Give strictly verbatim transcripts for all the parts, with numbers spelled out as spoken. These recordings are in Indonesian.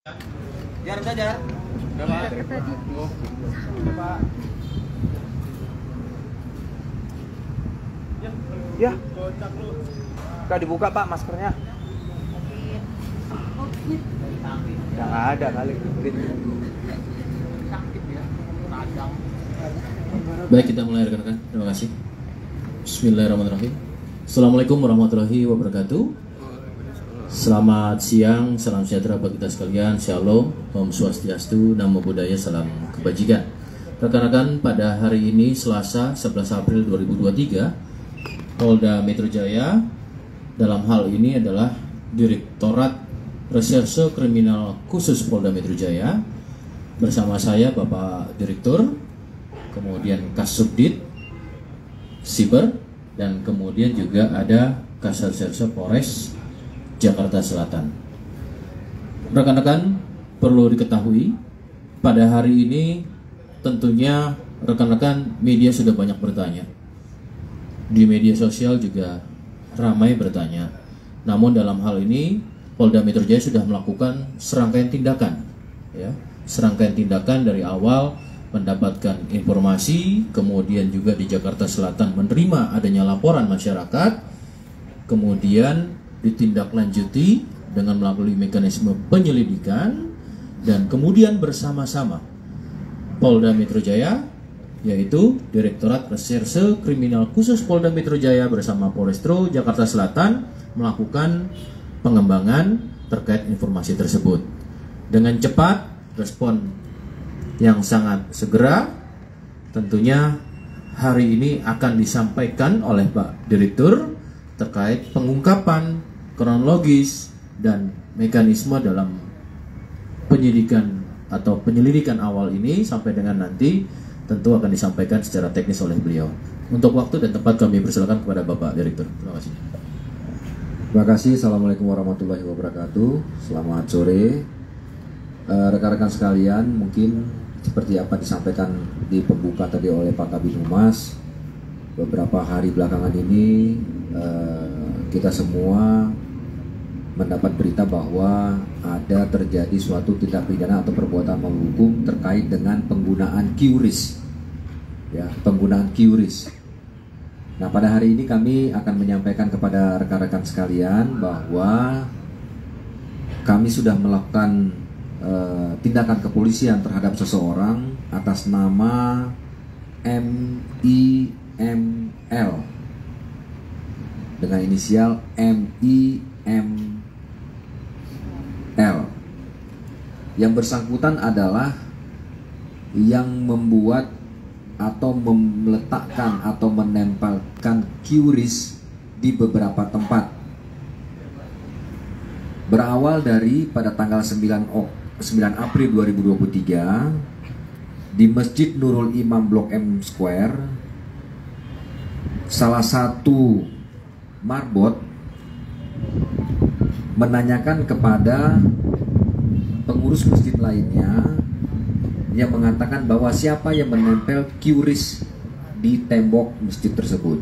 Jar saja. Berapa? Oh, berapa? Ya. Gak dibuka Pak maskernya. Ya nggak ada kali. Baik, kita mulai rekan-rekan. Terima kasih. Bismillahirrahmanirrahim. Assalamualaikum warahmatullahi wabarakatuh. Selamat siang, salam sejahtera bagi kita sekalian. Shalom, Om Swastiastu, Namo Buddhaya, salam kebajikan. Rekan-rekan, pada hari ini Selasa sebelas April dua ribu dua puluh tiga, Polda Metro Jaya dalam hal ini adalah Direktorat Reserse Kriminal Khusus Polda Metro Jaya bersama saya Bapak Direktur, kemudian Kasubdit Siber, dan kemudian juga ada Kasatserse Polres Jakarta Selatan. Rekan-rekan, perlu diketahui pada hari ini tentunya rekan-rekan media sudah banyak bertanya. Di media sosial juga ramai bertanya. Namun dalam hal ini Polda Metro Jaya sudah melakukan serangkaian tindakan, ya, serangkaian tindakan dari awal mendapatkan informasi, kemudian juga di Jakarta Selatan menerima adanya laporan masyarakat, kemudian ditindaklanjuti dengan melalui mekanisme penyelidikan, dan kemudian bersama-sama Polda Metro Jaya, yaitu Direktorat Reserse Kriminal Khusus Polda Metro Jaya bersama Polrestro Jakarta Selatan melakukan pengembangan terkait informasi tersebut. Dengan cepat, respon yang sangat segera, tentunya hari ini akan disampaikan oleh Pak Direktur terkait pengungkapan kronologis dan mekanisme dalam penyidikan atau penyelidikan awal ini sampai dengan nanti tentu akan disampaikan secara teknis oleh beliau. Untuk waktu dan tempat kami persilakan kepada Bapak Direktur. Terima kasih. Terima kasih. Assalamualaikum warahmatullahi wabarakatuh. Selamat sore rekan-rekan sekalian. Mungkin seperti apa disampaikan di pembuka tadi oleh Pak Kabid Humas, beberapa hari belakangan ini kita semua mendapat berita bahwa ada terjadi suatu tindak pidana atau perbuatan menghukum terkait dengan penggunaan Q R I S, ya, penggunaan Q R I S. Nah, pada hari ini kami akan menyampaikan kepada rekan-rekan sekalian bahwa kami sudah melakukan uh, tindakan kepolisian terhadap seseorang atas nama M I M L dengan inisial M I M L. Yang bersangkutan adalah yang membuat atau meletakkan atau menempelkan Q R I S di beberapa tempat. Berawal dari pada tanggal sembilan April dua ribu dua puluh tiga di Masjid Nurul Imam Blok M Square, salah satu marbot menanyakan kepada pengurus masjid lainnya yang mengatakan bahwa siapa yang menempel Q R I S di tembok masjid tersebut.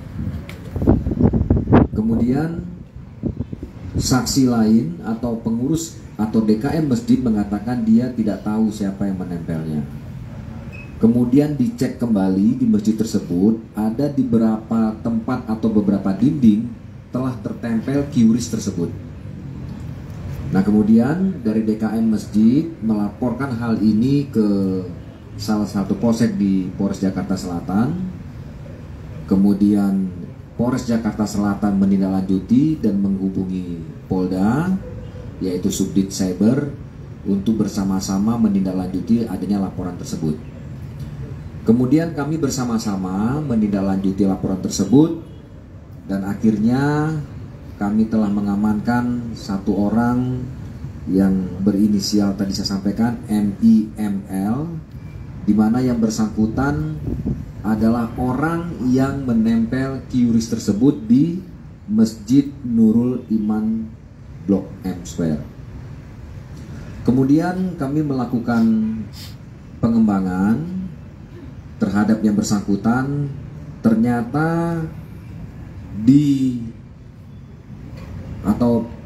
Kemudian saksi lain atau pengurus atau D K M masjid mengatakan dia tidak tahu siapa yang menempelnya. Kemudian dicek kembali di masjid tersebut, ada di beberapa tempat atau beberapa dinding telah tertempel Q R I S tersebut. Nah, kemudian dari D K M masjid melaporkan hal ini ke salah satu polsek di Polres Jakarta Selatan. Kemudian Polres Jakarta Selatan menindaklanjuti dan menghubungi Polda, yaitu Subdit Cyber, untuk bersama-sama menindaklanjuti adanya laporan tersebut. Kemudian kami bersama-sama menindaklanjuti laporan tersebut, dan akhirnya kami telah mengamankan satu orang yang berinisial tadi saya sampaikan M I M L, di mana yang bersangkutan adalah orang yang menempel Q R I S tersebut di Masjid Nurul Iman Blok M Square. Kemudian kami melakukan pengembangan terhadap yang bersangkutan. Ternyata di atau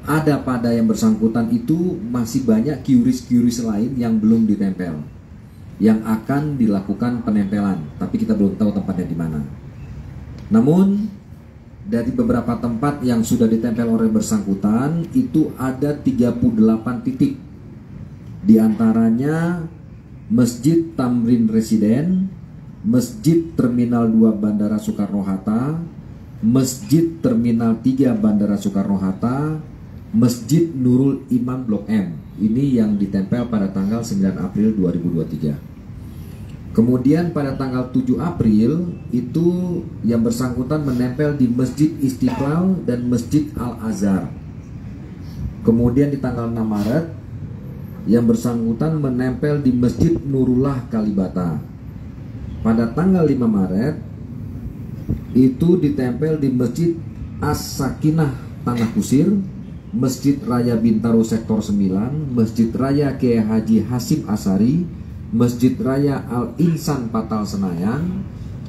ada pada yang bersangkutan itu masih banyak Q R I S-Q R I S lain yang belum ditempel, yang akan dilakukan penempelan, tapi kita belum tahu tempatnya di mana. Namun dari beberapa tempat yang sudah ditempel oleh bersangkutan itu ada tiga puluh delapan titik. Di antaranya Masjid Tamrin Residen, Masjid Terminal dua Bandara Soekarno-Hatta, Masjid Terminal tiga Bandara Soekarno-Hatta, Masjid Nurul Iman Blok M. Ini yang ditempel pada tanggal sembilan April dua ribu dua puluh tiga. Kemudian pada tanggal tujuh April itu yang bersangkutan menempel di Masjid Istiqlal dan Masjid Al-Azhar. Kemudian di tanggal enam Maret yang bersangkutan menempel di Masjid Nurullah Kalibata. Pada tanggal lima Maret itu ditempel di Masjid As-Sakinah Tanah Kusir, Masjid Raya Bintaro Sektor sembilan, Masjid Raya Kiai Haji Hasim Asari, Masjid Raya Al-Insan Patal Senayan.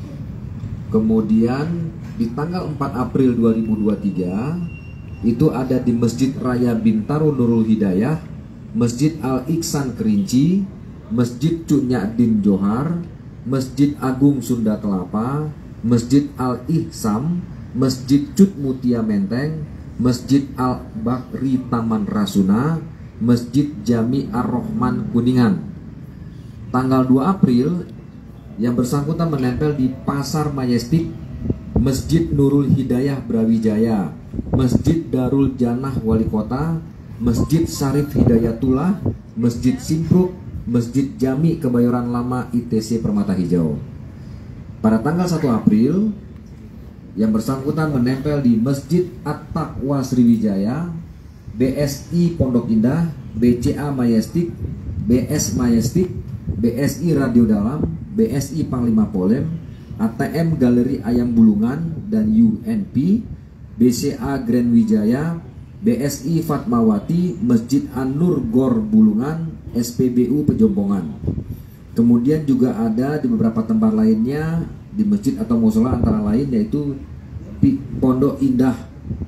Kemudian di tanggal empat April dua ribu dua puluh tiga itu ada di Masjid Raya Bintaro Nurul Hidayah, Masjid Al-Iksan Kerinci, Masjid Cunyadin Johar, Masjid Agung Sunda Kelapa, Masjid Al-Ihsam, Masjid Cut Mutia Menteng, Masjid Al-Bakri Taman Rasuna, Masjid Jami Ar-Rahman Kuningan. Tanggal dua April yang bersangkutan menempel di Pasar Majestik, Masjid Nurul Hidayah Brawijaya, Masjid Darul Janah Wali Kota, Masjid Syarif Hidayatullah, Masjid Simpruk, Masjid Jami Kebayoran Lama I T C Permata Hijau. Pada tanggal satu April yang bersangkutan menempel di Masjid At-Taqwa Sriwijaya, B S I Pondok Indah, B C A Majestik, B S Majestik, B S I Radio Dalam, B S I Panglima Polem, A T M Galeri Ayam Bulungan dan U N P, B C A Grand Wijaya, B S I Fatmawati, Masjid An-Nur Gor Bulungan, S P B U Pejompongan. Kemudian juga ada di beberapa tempat lainnya di masjid atau mushola, antara lain yaitu Pondok Indah,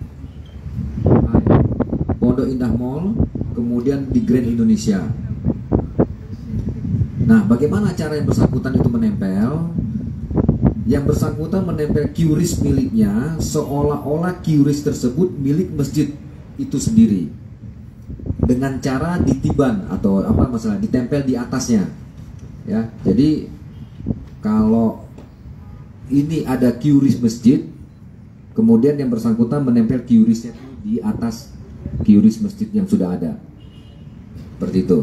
Pondok Indah Mall, kemudian di Grand Indonesia. Nah, bagaimana cara yang bersangkutan itu menempel? Yang bersangkutan menempel Q R I S miliknya seolah-olah Q R I S tersebut milik masjid itu sendiri, dengan cara ditiban atau apa masalah ditempel di atasnya. Ya, jadi kalau ini ada Q R I S masjid, kemudian yang bersangkutan menempel Q R I S-nya di atas Q R I S masjid yang sudah ada, seperti itu.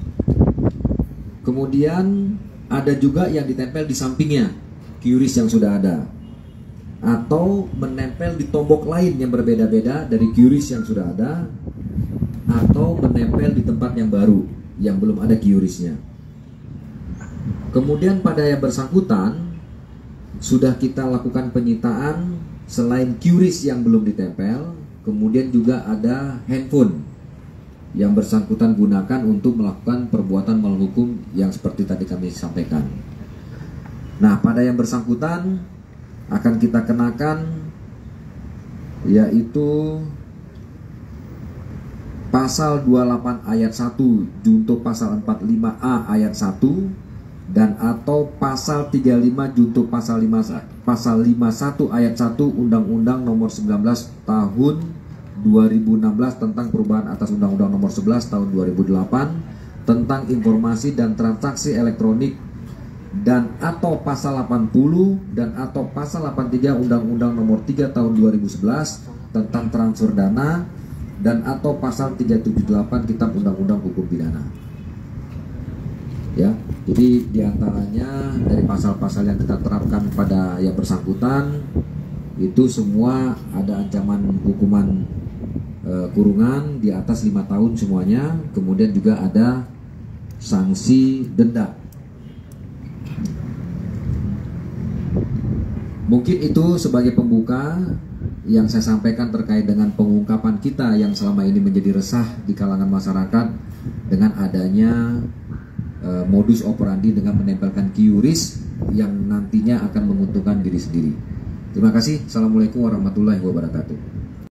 Kemudian ada juga yang ditempel di sampingnya Q R I S yang sudah ada, atau menempel di tombok lain yang berbeda-beda dari Q R I S yang sudah ada, atau menempel di tempat yang baru yang belum ada Q R I S-nya. Kemudian pada yang bersangkutan sudah kita lakukan penyitaan selain Q R I S yang belum ditempel, kemudian juga ada handphone yang bersangkutan gunakan untuk melakukan perbuatan melawan hukum yang seperti tadi kami sampaikan. Nah, pada yang bersangkutan akan kita kenakan yaitu pasal dua puluh delapan ayat satu junto pasal empat puluh lima A ayat satu dan atau pasal tiga puluh lima junto pasal lima pasal lima puluh satu ayat satu Undang-Undang Nomor sembilan belas Tahun dua ribu enam belas tentang perubahan atas Undang-Undang Nomor sebelas Tahun dua ribu delapan tentang informasi dan transaksi elektronik, dan atau pasal delapan puluh dan atau pasal delapan puluh tiga Undang-Undang Nomor tiga Tahun dua ribu sebelas tentang transfer dana, dan atau pasal tiga ratus tujuh puluh delapan Kitab Undang-Undang Hukum Pidana. Ya, jadi diantaranya dari pasal-pasal yang kita terapkan pada yang bersangkutan itu semua ada ancaman hukuman e, kurungan di atas lima tahun semuanya, kemudian juga ada sanksi denda. Mungkin itu sebagai pembuka yang saya sampaikan terkait dengan pengungkapan kita yang selama ini menjadi resah di kalangan masyarakat dengan adanya uh, modus operandi dengan menempelkan Q R I S yang nantinya akan menguntungkan diri sendiri. Terima kasih. Assalamualaikum warahmatullahi wabarakatuh.